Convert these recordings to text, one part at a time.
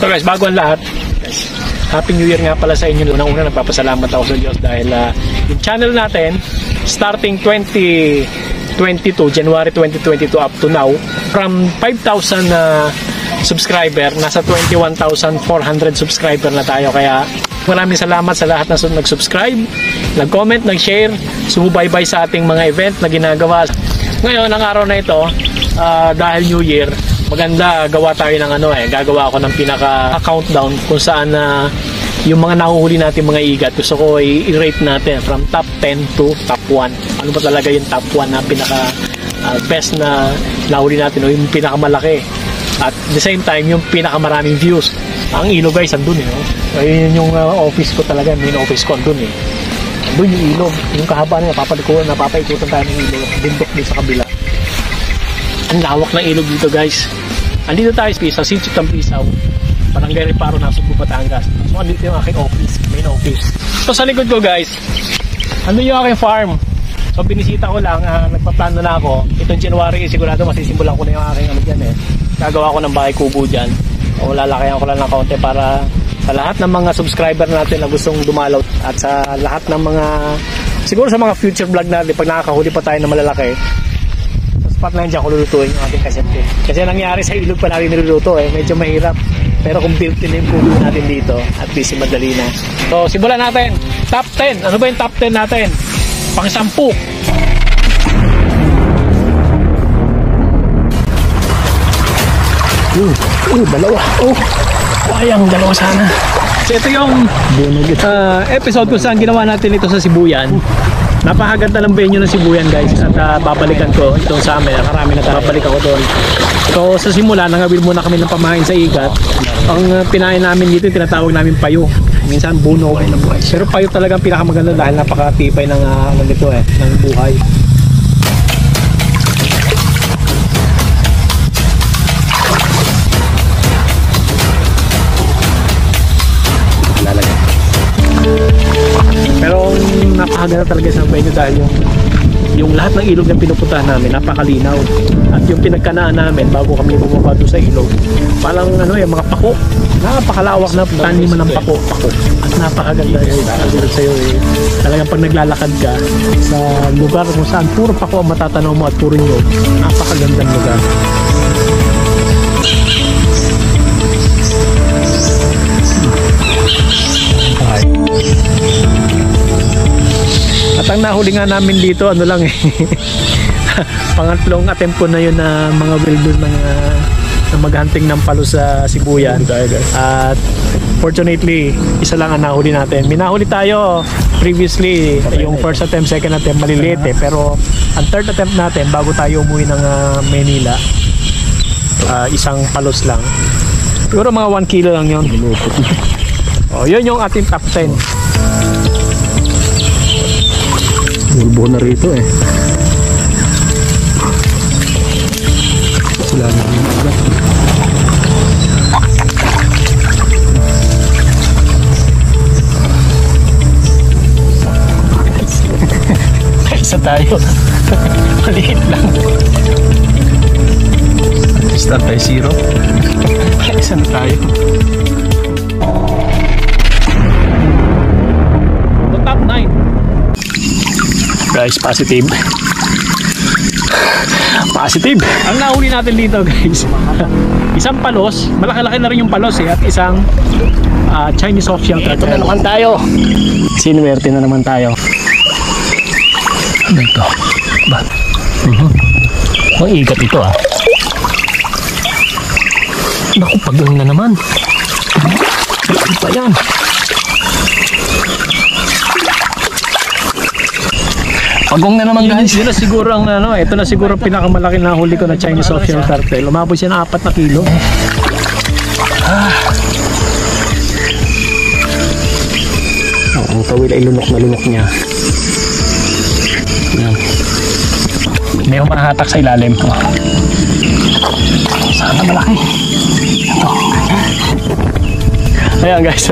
So guys, bago ang lahat, guys, Happy New Year nga pala sa inyo. Unang-una nagpapasalamat ako sa Diyos dahil yung channel natin starting 2022, January 2022 up to now, from 5,000 subscriber, nasa 21,400 subscriber na tayo. Kaya maraming salamat sa lahat na nag-subscribe, nag-comment, nag-share, sumubaybay sa ating mga event na ginagawa. Ngayon, ang araw na ito, dahil New Year, maganda gawa tayo ng gagawa ako ng pinaka-countdown kung saan yung mga nahuhuli natin mga igat. Gusto ko i-rate natin from top 10 to top 1. Ano ba talaga yung top 1 na pinaka best na nahuli natin o yung pinakamalaki. At the same time, yung pinakamaraming views. Ang ilog guys, andun ayun yung office ko talaga, main office ko andun Andun yung ilog, yung kahaba na napapaikutan tayo ng ilog, bundok din sa kabila. Ang lawak ng ilog dito guys. Andito tayo sa Sitio Tampisaw, Barangay Reparo, Nasugbu, Batangas. So andito yung aking office, main office. So sa likod ko guys, andun yung aking farm. So binisita ko lang, nagpaplano na ako. Itong January, sigurado masisimulan ko na yung aking gagawa ko ng bahay kubo dyan. O lalakayan ko lang ng kaunti para sa lahat ng mga subscriber natin na gustong dumalaw at sa lahat ng mga, siguro sa mga future vlog natin, pag nakakahuli pa tayo na malalaki, sa spot na yun dyan ko lulutuin yung ating kasyente. Kasi nangyari sa ilog pa natin niluluto medyo mahirap. Pero kung built-in yung kubo natin dito, at least madali na. So simulan natin. Top 10. Ano ba yung top 10 natin? Pang 10. Dalawa. Ayang dalawa sana. So ito yung episode kung saan ginawa natin ito sa Sibuyan. Napakaganda ng venue ng Sibuyan guys. At babalikan ko itong sa amin. Karami na babalik ako doon. So sa simula, nangawil muna kami ng pamahain sa igat. Ang pinain namin dito, tinatawag namin payo. Minsan buno. Pero payo talagang pinakamaganda dahil napakatibay ng ng buhay. Pero napakaganda talaga sa venue dahil yung lahat ng ilog na pinupuntahan namin napakalinaw. At yung pinagkanaan namin bago kami bumaba doon sa ilog, parang yung mga pako, napakalawak na taniman ng pako. At napakaganda agad sa'yo talagang pag naglalakad ka sa lugar kung saan puro pako ang matatanaw mo at puro nyog, napakagandang lugar. At ang nahuli nga namin dito, pangatlong attempt ko na yun na mga wilder na maghunting ng palo sa Sibuyan. At fortunately, isa lang ang nahuli natin. Minahuli tayo previously, yung first attempt, second attempt, maliliit pero ang third attempt natin, bago tayo umuwi ng Manila, isang palos lang. Siguro mga 1 kilo lang yun. Yun yung ating top 10. Bulbo na rito Sila na rin agad. Isa tayo. Maliit lang. Start tayo 0. Isa na tayo. Top 9. Guys, positive. Ang nahuli natin dito guys, isang palos, malaki-laki na rin yung palos at isang Chinese soft shell. Ito na naman tayo. Sinuwerte na naman tayo. Ano ito? Ba? Ang igat ito Naku, pagang na naman. Ano pa yan? Pagong na naman guys. Yun na siguro ang ito na siguro pinakamalaki na huli ko na Chinese soft shell turtle. Lumabot siya ng 4 na kilo. Ang tawil ay lunok na lunok niya. May humahatak sa ilalim. Sana malaki. Ito. Ayan guys.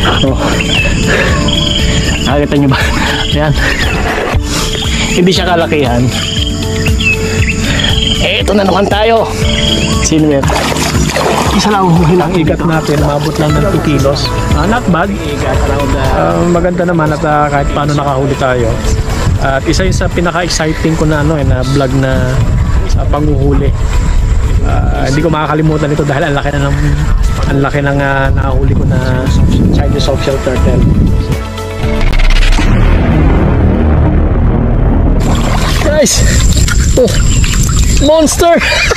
Nakakita nyo ba? Ayan. Hindi siya kalakihan. Eto na naman tayo. Silver. Isa lang ang ikat natin, mabot lang ng 2 kilos. Not bad. Maganda naman at kahit paano nakahuli tayo. At isa yun sa pinaka-exciting ko na na vlog na panghuhuli. Hindi ko makakalimutan ito dahil ang laki ng nakahuli ko na Chinese softshell turtle. Guys! Oh! Monster!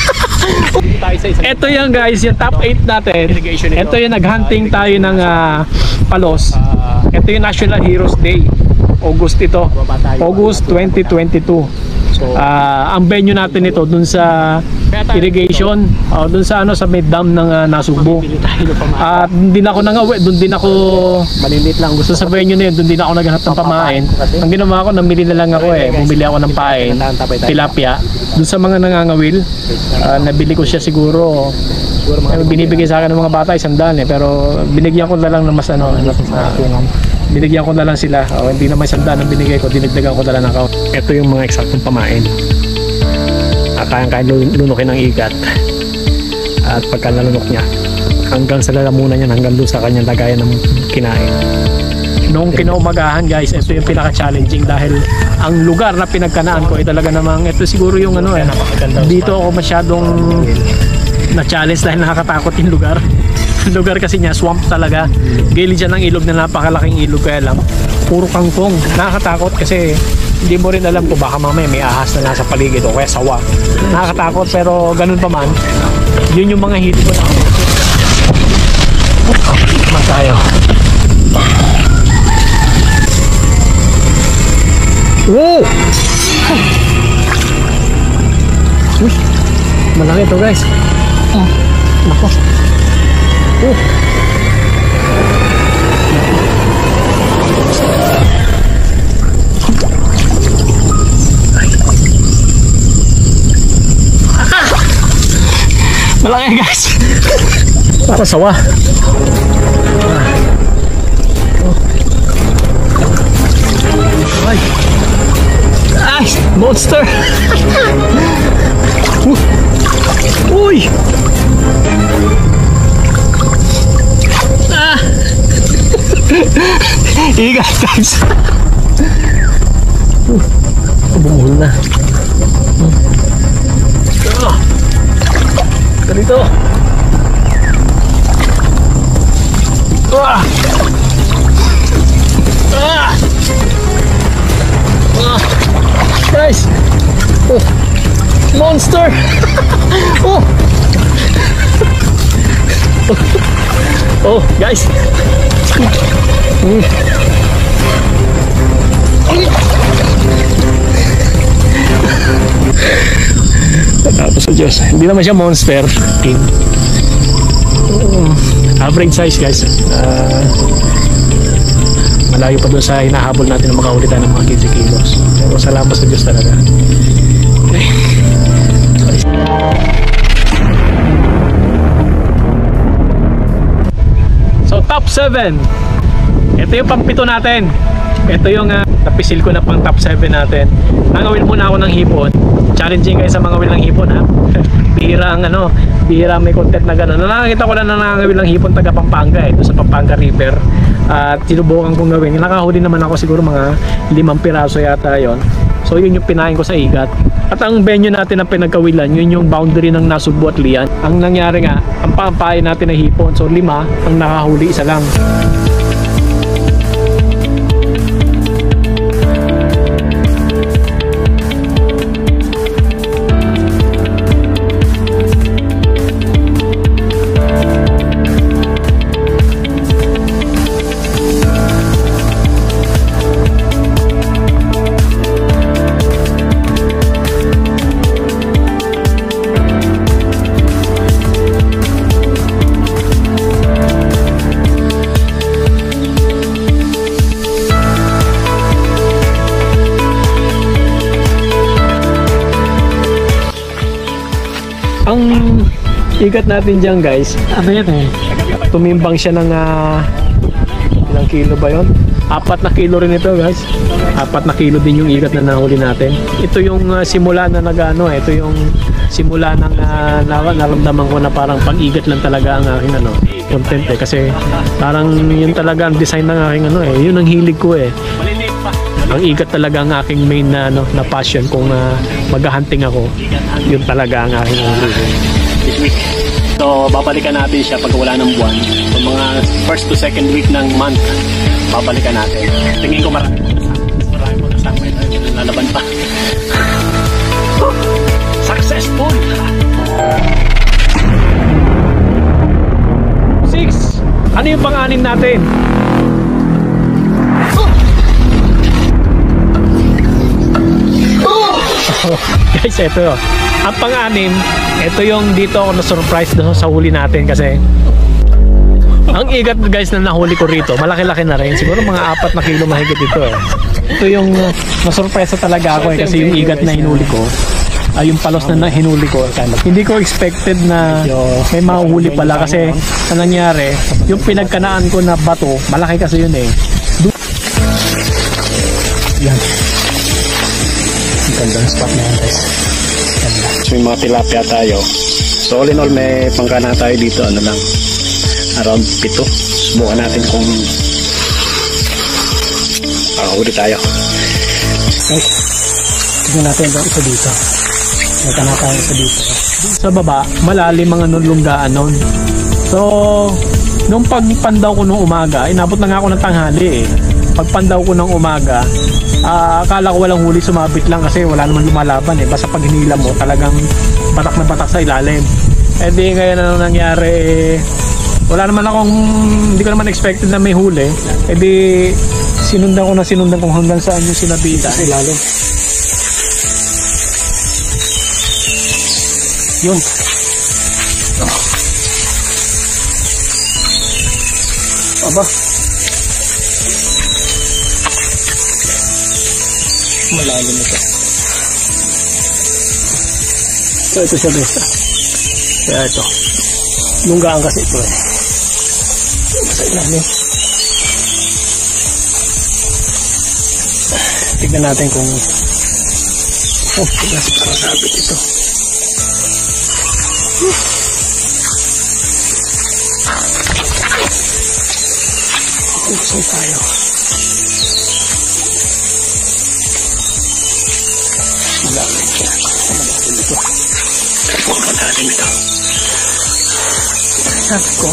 Ito yan guys, yung top 8 natin. Ito yung naghunting tayo ng palos. Ito yung National Heroes Day. August ito. August 2022. Ang venue natin ito dun sa irrigation, dun sa sa may dam ng Nasugbo. At hindi na ako nangawi, dun din ako maliliit lang. Gusto sa venue na yun, dun din ako naghanap ng pamain. Ang ginawa ko, namili na lang ako bumili ako ng pain, tilapia. Dun sa mga nangangawil, nabili ko siya siguro. Binibigay sa akin ng mga bata 100 pero binigyan ko na lang ng mas binigyan ko na lang sila. Hindi naman 100 ang binigay ko, dinagdagan ko na lang ako. Ito yung mga eksaktong pamain. Kayang-kaya lunukin ng ikat. At pagka nalunok niya, hanggang sa lalamunan niya, hanggang doon sa kanyang lagayan ng kinain. Noong kinaumagahan guys, ito yung pinaka-challenging dahil ang lugar na pinagkanaan ko ay talaga namang, ito siguro yung dito ako masyadong na-challenge dahil nakakatakot yung lugar. Lugar kasi niya, swamp talaga. Gilid siya ng ilog na napakalaking ilog, kaya lang puro kangkong. Nakakatakot kasi hindi mo rin alam kung baka mamaya may ahas na nasa paligid o kaya sawa. Nakakatakot pero ganun pa man, yun yung mga hito ko na. Mas tayo. Woo! Uy, malaki ito guys. Nako. Malaki guys. Para sawa. Ay. Ay, monster. Uy. Igat guys. Bumuhol na. Ganito. Guys. Monster. Guys. Tapos sa Diyos, hindi naman siya monster. Average size guys. Malayo pa doon sa hinahabol natin ng mga ulitan ng mga 15 kilos. Pero salamat sa Diyos talaga. Okay. So top 7. Ito yung pang-7 natin. Ito yung napisil ko na pang top 7 natin. Nangawil muna ako ng hipon. Challenging kayo sa mga wil ng hipon ha. Bihira ang bihira may content na gano'n. Nakakita ko na nangangawil ng hipon taga Pampanga doon sa Pampanga River. At sinubukan kong gawin. Nakahuli naman ako siguro mga 5 piraso yata yon. So yun yung pinain ko sa igat. At ang venue natin na pinagkawilan, yun yung boundary ng Nasugbo at Lian. Ang nangyari nga, ang pampain natin na hipon. So 5, ang nakahuli 1 lang. Ang ikat natin dyan guys, ano yan tumimbang siya ng ilang kilo ba yun? 4 na kilo rin ito guys. 4 na kilo din yung ikat na nahuli natin. Ito yung simula na ito yung simula nang naramdaman ko na parang pag-igat lang talaga ang aking content eh, kasi parang yun talaga ang design ng aking yun ang hilig ko eh. Ang igat talaga ang aking main na passion. Kung maghahunting ako, yun talaga ang aking this week. So babalikan natin siya pag wala ng buwan. So mga first to second week ng month, babalikan natin. Tingin ko marami mo kasama ito, lalaban pa. Successful! 6. Ano yung pang-anim natin? Guys, ito ang pang-anim. Ito yung dito ako na-surprise sa huli natin kasi ang igat guys na nahuli ko rito, malaki-laki na rin. Siguro mga 4 na kilo mahigit ito eh. Ito yung na-surprise talaga ako eh, kasi yung igat na hinuli ko ay yung palos na hinuli ko. Hindi ko expected na may mahuhuli pala kasi ang nangyari, yung pinagkanaan ko na bato, malaki kasi yun eh. Yan. Ang gandang spot na yan guys. Ganda. So, may mga tilapia tayo. So all in all, may pangkana tayo dito. Ano lang, around 7. Subukan natin kung huli tayo. Okay. Tignan natin ito dito. May kana tayo ito dito. Sa baba, malalim ang lunggaan nun. So nung pagpandaw ko nung umaga, inabot na nga ako ng tanghali eh. Pagpandaw ko ng umaga, akala ko walang huli, sumabit lang kasi wala naman lumalaban eh. Basta pag hinila mo, talagang batak na batak sa ilalim. Eh di ngayon ano nangyari, wala naman akong, hindi ko naman expected na may huli. Eh di sinundan ko hanggang saan yung sinabitan. Sa ilalim. Yun. Aba. Malalim ito. So ito siya guys. Kaya ito. Lunggaan kasi ito eh. Sa ilalim. Tignan natin kung tignan sa parasabit ito. Buksan tayo. Malalim siya. Malalim ito. Malalim ito. Ako.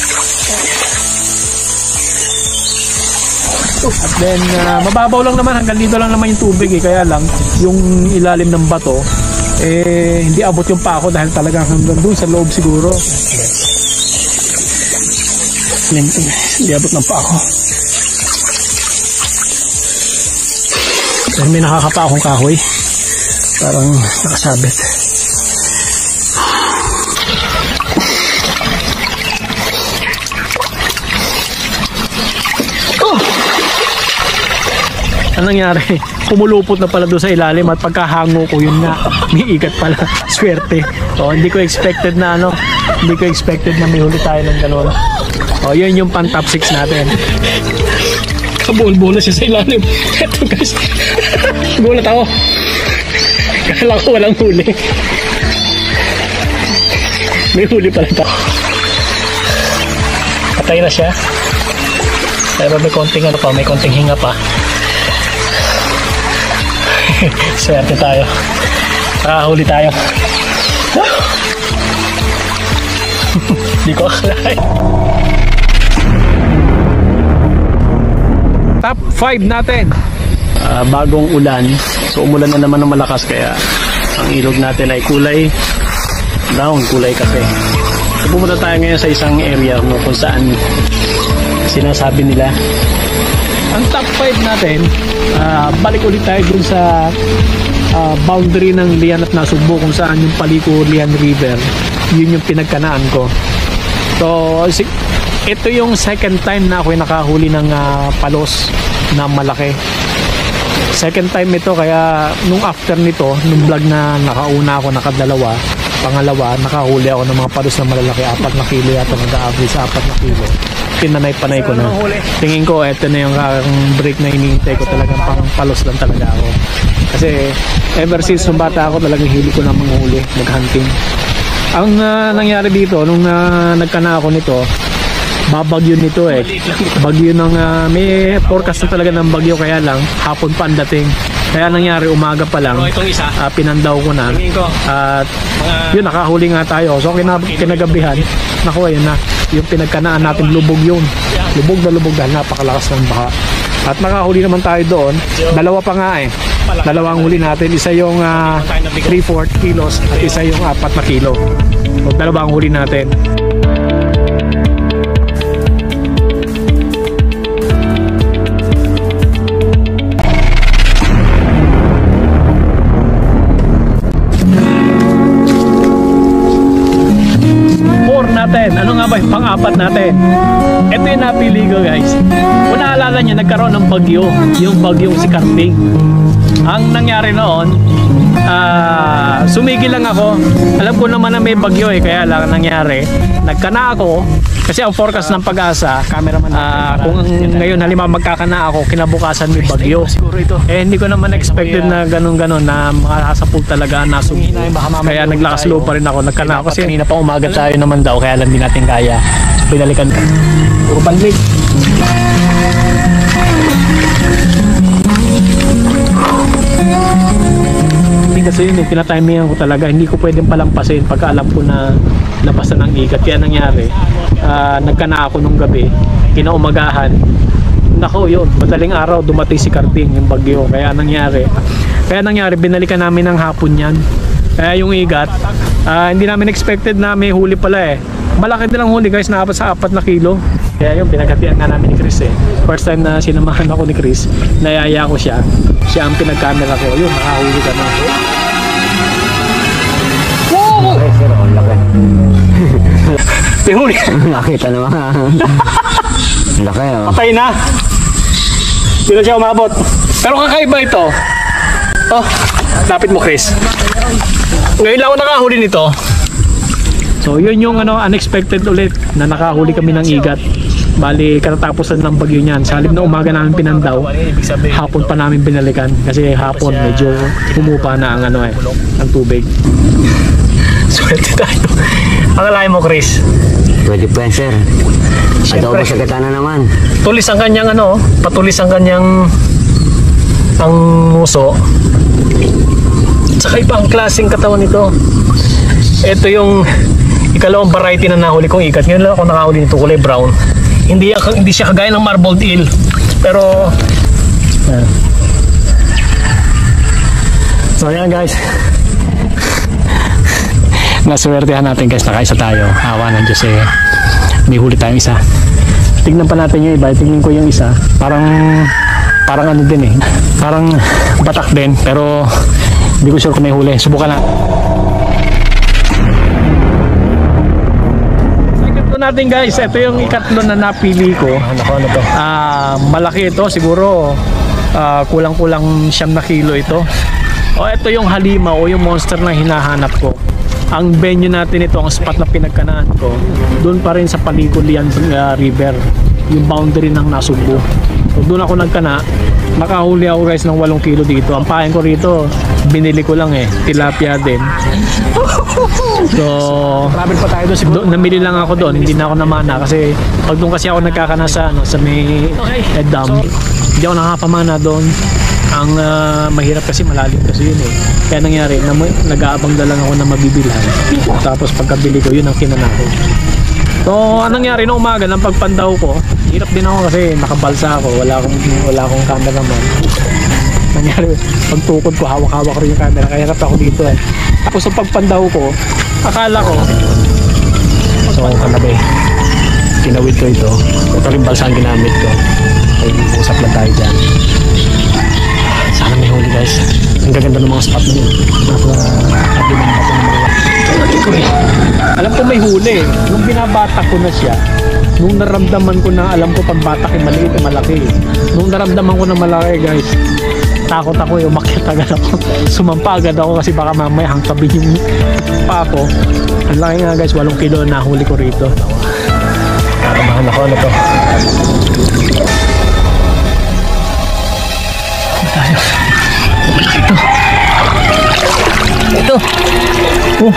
At then mababaw lang naman, hanggang dito lang naman yung tubig eh. Kaya lang yung ilalim ng bato eh hindi abot yung pako dahil talagang hanggang doon sa loob siguro. Hindi abot ng pako. Pero may nakakapa akong kahoy, parang nakasabit. Anong nangyari? Pumulupot na pala doon sa ilalim at pagkahango ko, yun nga, may ikat pala. Swerte. So, hindi ko expected na may huli tayo ng gano'n. O, yun yung pang top 6 natin. Kabuol-buol na siya sa ilalim. Ito guys. Gulat ako. Kala ko walang huli. May huli pala ito. Patay na siya. Pero may konting hinga pa. Swerte tayo. Nakahuli tayo. Hindi ko akalain. Top 5 natin. Bagong ulan. So umulan na naman ng malakas kaya ang ilog natin ay kulay brown, kulay kape. So pumunta tayo ngayon sa isang area kung saan sinasabi nila ang top 5 natin. Balik ulit tayo dun sa boundary ng Lian at Nasugbo kung saan yung Paliko Lian River. Yun yung pinagkanaan ko. So ito yung second time na ako nakahuli ng palos na malaki. Second time ito, kaya nung after nito, nung vlog na nakauna ako, nakadalawa, Pangalawa, nakahuli ako ng mga palos na malalaki, 4 na kilo yata, nag-average sa 4 na kilo. Pinanay-panay ko na. Tingin ko, eto na yung break na hinihintay ko, talagang pang palos lang talaga ako. Kasi ever since nung bata ako, talagang hili ko na manghuli, mag-hunting. Ang nangyari dito, nung nagkana ako nito, babagyo nito eh. Bagyo ng may forecast na talaga ng bagyo, kaya lang hapon pa ang dating. Kaya nangyari umaga pa lang, pinandaw ko na. At yun, nakahuli nga tayo. So kinagabihan, naku, yun na. Yung pinagkanaan natin, lubog yun. Lubog dahil napakalakas ng baha. At nakahuli naman tayo doon. Dalawa pa nga eh. Dalawang huli natin. Isa yung 3/4 kilos at isa yung 4 na kilo. So, dalawang huli natin. Ano nga ba yung pang-apat natin? Ito yung napili ko, guys. Kung naalala nyo, nagkaroon ng bagyo, yung bagyong si Karting. Ang nangyari noon, sumigil lang ako. Alam ko naman na may bagyo eh, kaya lang nangyari, nagkana ako. Kasi ang forecast ng Pag-asa, kung ngayon halimbawa magkakana ako, kinabukasan may bagyo. Eh hindi ko naman expected na ganun-ganon na makasapul talaga ang nasugbo. Kaya naglakas loob pa rin ako, nagkana ako. Kasi kanina pa umaga tayo naman daw, kaya lang din natin kaya. So, pinalikan ka. Puro panlig. Kasi yun, tinatimingan ko talaga, hindi ko pwedeng palampasin pagka alam ko na labasan ng ikat. Kaya nangyari, nagkana ako nung gabi, kinaumagahan, nako yun, madaling araw dumating si Karting, yung bagyo. Kaya nangyari, binalikan namin ng hapon yan. Kaya yung ikat, hindi namin expected na may huli pala eh. Malaki nilang huli, guys, na sa 4 na kilo. Kaya yung pinagkatian nga namin ni Chris eh. First time na sinamahan ako ni Chris, nayaya ko siya. Siya ang pinag-camera ko. Yun, nakahuli ka na. Wow! Ay, sir, ang laki. Pihuli. Nakita naman. Laki, oh. Patay na. Hindi na siya umabot. Pero kakaiba ito. Oh, lapit mo, Chris. Ngayon lang ako nakahuli nito. So yun yung unexpected ulit na nakahuli kami ng igat. Bali katatapusan ng bagyo niyan. Sa halip na umaga namin pinandaw, hapon pa namin binalikan kasi hapon medyo humupa na ang ang tubig. Swerte tayo. Ang alay mo, Chris? Pwede pa yan, sir. Adobo sa katana naman. Tulis ang kanyang patulis ang kanyang ang muso. Saka iba ang klaseng katawan nito. Ito yung ikalawang variety na nahuli kong ikat. Ngayon lang ako nakahuli nito, kulay brown. Hindi siya kagaya ng marbled eel. Pero so yan, guys. Naswertehan natin, guys, nakaisa tayo. Awa ng Diyos eh. May huli tayong isa. Tignan pa natin yung iba. Tignan ko yung isa. Parang ano din eh. Parang batak din. Pero hindi ko sure kung may huli. Subukan na. Natin, guys, ito yung ikatlo na napili ko. Ano to? Malaki ito, siguro kulang-kulang 9 na kilo ito. Ito yung halimaw o yung monster na hinahanap ko. Ang venue natin ito, ang spot na pinagkanaan ko, doon pa rin sa Paligolian River, yung boundary ng Nasugbu. So, doon ako nagkana. Nakahuli ako, guys, ng 8 kilo dito. Ang pain ko rito, binili ko lang eh, tilapia din. So, travel pa tayo doon. Namili lang ako doon, hindi na ako namana kasi pag doon kasi ako nagkakana sa may dam, hindi ako nakapamana doon. Ang mahirap kasi malalim kasi yun eh. Kaya nangyari, nag-aabang na lang ako na mabibilhan. Tapos pagkabili ko, yun ang kinana ko. So, anong nangyari nung umaga ng pagpandaw ko, hirap din ako kasi nakabalsa ako, wala akong cameraman. Nangyari, pagtukod ko, hawak-hawak ko rin yung camera, kaya hirap ako dito eh. Tapos sa pagpandaw ko, akala ko, so kanabi, tinawid ko ito. Ito rin balsa ang ginamit ko. Ay, usap lang tayo dyan. Sana may huli, guys. Ang gaganda ng mga spot na yun. Alam ko may huli. Nung binabata ko na siya, nung naramdaman ko na, alam ko pag batak ay maliit ay malaki. Nung naramdaman ko na malaki, guys, takot ako eh, umakyat agad ako. Sumampa agad ako kasi baka mamaya hangkabin yung pa ako. Ang laki nga guys, 8 kilo na huli ko rito. Tamahan ako, ano to? Tayo. Malaki ito. Ito. Oh.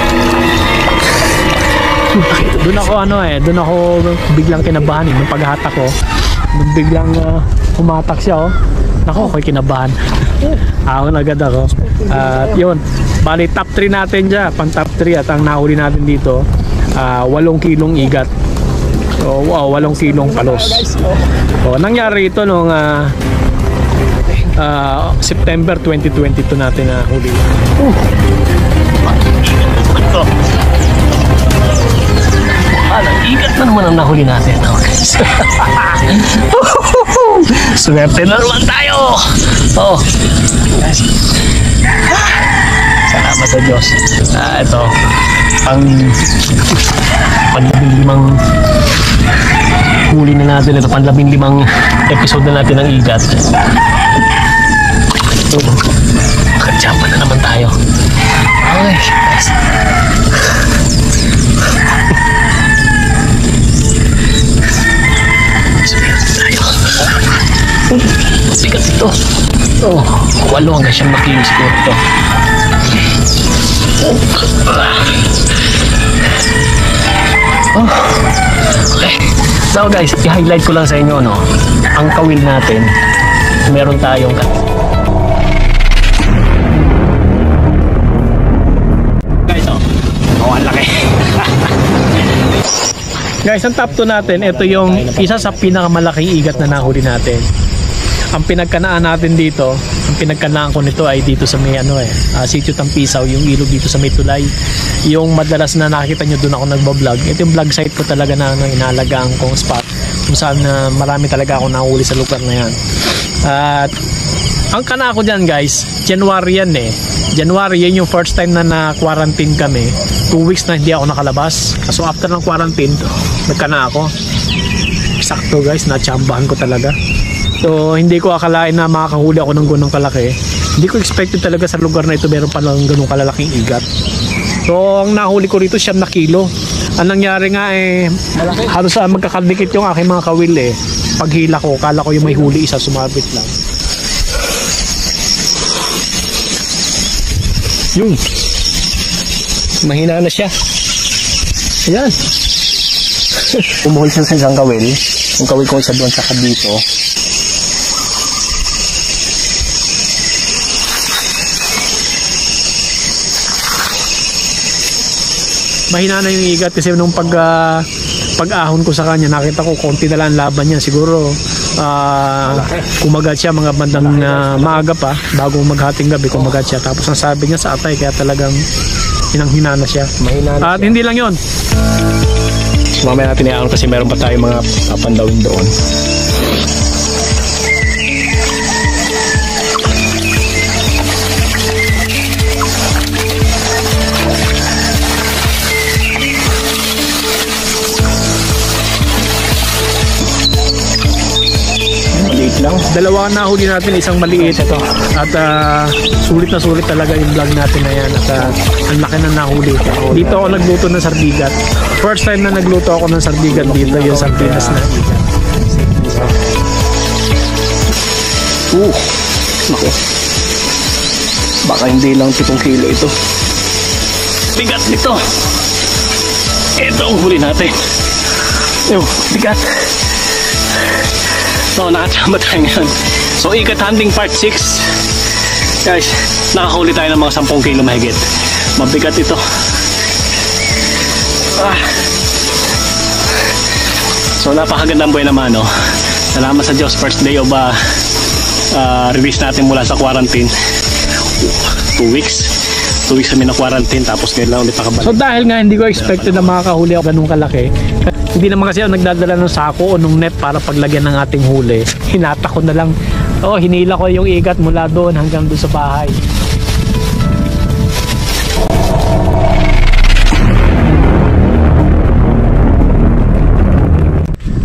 Doon ako doon ako biglang kinabahan nung paghahatak ko. Nung biglang humatak siya Nako, ako'y kinabahan. Ahon agad ako. At yun, bali top 3 natin dyan, pang top 3 at ang nahuli natin dito 8 kilong igat. So, wow, 8 kilong palos. So, nangyari ito nung September 2022 natin na huli. Igat na naman ang nahuli natin. Swerte na naman tayo. Salamat sa Diyos. Ito pang-15 huli na natin. Ito pang-15 episode na natin ng igat. Nakajampan na naman tayo. Okay. Sikat ito. 8 hanggang 9 kilos ko ito. Okay. So guys, i-highlight ko lang sa inyo ang kawil natin. Meron tayong guys, ang laki. Guys, ang top 2 natin, ito yung isa sa pinakamalaking igat na nahuli natin. Ang pinagkanaan natin dito, ang pinagkanaan ko nito ay dito sa may Sitio Tampisaw, yung ilog dito sa may tulay. Yung madalas na nakikita nyo, doon ako nagbablog. Ito yung vlog site ko talaga na inalagaan kong spot kung saan marami talaga ako nahuli sa lugar na yan. At ang kana ko dyan guys, January yan January yan yung first time na na-quarantine kami. 2 weeks na hindi ako nakalabas. So after ng quarantine, nagkana ako. Sakto guys, natsambahan ko talaga. So hindi ko akalain na makakahuli ako ng ganong kalaki. Hindi ko expected talaga sa lugar na ito meron pa lang ganong kalalaking igat. So ang nahuli ko rito 9 kilo. Ang nangyari nga halos magkakadikit yung aking mga kawil Paghila ko, kala ko yung may huli isa, sumabit lang. Yun. Mahina na siya. Ayan. Umuhol siya sa isang kawil. Yung kawil ko isa doon sa dito. Mahina na yung igat kasi nung pag-ahon ko sa kanya, nakita ko konti na lang laban niya. Siguro kumagat siya mga bandang maaga pa bago maghating gabi, kumagat siya. Tapos ang sabi niya sa atay, kaya talagang hinang-hina na siya. Mahina na. At hindi lang yun, mamaya natin i-ahon kasi meron pa tayo mga pandawin doon. Lang. Dalawa na huli natin, isang maliit ito. At sulit na sulit talaga yung vlog natin na yan. At ang laki na nahuli. Dito ako nagluto ng sardigat. First time na nagluto ako ng sardigat dito, yung sardinas na. Naku. Baka hindi lang 7 kilo ito. Bigat nito. Ito ang huli natin. Bigat. So nakachamba tayo ngayon. So ikat hunting part 6. Guys, nakahuli tayo ng mga 10 kilo mahigit. Mabigat ito. So napakagandang buhay naman Salamat sa Diyos, first day of release natin mula sa quarantine. 2 weeks. 2 weeks kami na quarantine, tapos ngayon lang ulit pakabalik. So dahil nga hindi ko expected na makakahuli ako ganun kalaki, hindi naman kasi ako nagdadala ng sako o ng net para paglagyan ng ating huli. Hinata ko na lang. Hinila ko yung igat mula doon hanggang doon sa bahay.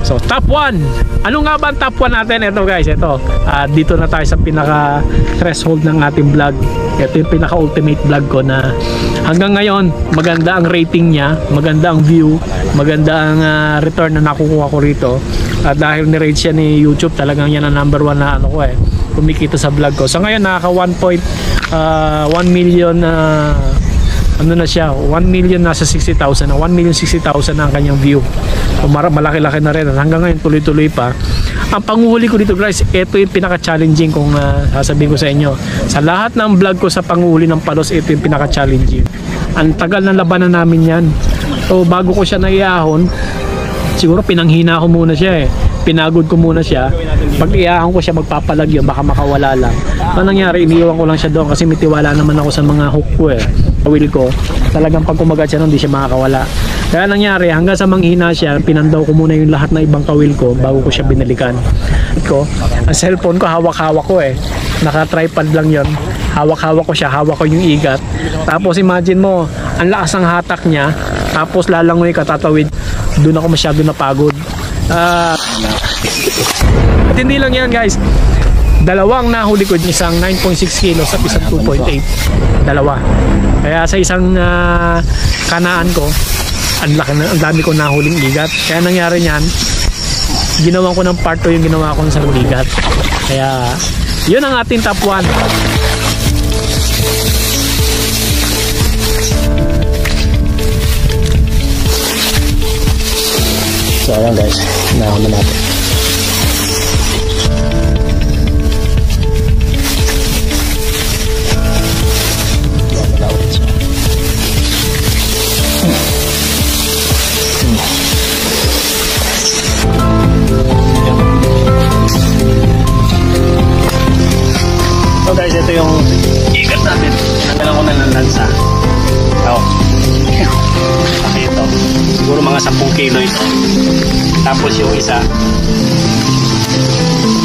So top 1. Ano nga ba ang top 1 natin? Ito guys, ito. Dito na tayo sa pinaka threshold ng ating vlog. Ito yung pinaka ultimate vlog ko na hanggang ngayon maganda ang rating niya, maganda ang view, maganda ang return na nakukuha ko rito. At dahil ni-rate siya ni YouTube, talagang yan ang number 1 na ano ko kumikita sa vlog ko. So ngayon nakaka 1 million ano na siya, 1 million nasa 60,000 na, 1,060,000 na ang kanyang view. So, malaki-laki na rin. Hanggang ngayon tuloy-tuloy pa. Ang panguhuli ko dito guys, ito yung pinaka-challenging kung sasabihin ko sa inyo. Sa lahat ng vlog ko sa panguhuli ng palos, ito yung pinaka-challenging. Ang tagal ng labanan namin yan. So bago ko siya naiahon, siguro pinanghina ko muna siya pinagod ko muna siya. Pag iahon ko siya, magpapalagyo, baka makawala lang. Ano nangyari, iniwan ko lang siya doon kasi may tiwala naman ako sa mga hook ko wheel ko. Talagang pag kumagat siya nun, hindi siya makakawala. Kaya nangyari, hanggang sa manghina siya, pinandaw ko muna yung lahat na ibang kawil ko bago ko siya binalikan. Ang cellphone ko, hawak-hawak ko naka-tripod lang yon. Hawak-hawak ko siya, hawak ko yung igat. Tapos imagine mo, ang lakas ng hatak niya, tapos lalangoy ka, tatawid. Doon ako masyado napagod. At hindi lang yan guys, dalawang nahuli ko, isang 9.6 kilos at isang 2.8, dalawa. Kaya sa isang kanaan ko, ang dami ko nahuling igat. Kaya nangyari niyan, ginawa ko ng part 2 yung ginawa ko sa igat. Kaya yun ang ating top 1. So ayan guys, nahon na natin. So guys, ito yung ikat natin. Nagdala ko na ng lansa. Ito. Siguro mga 10 kilo ito. Tapos yung isa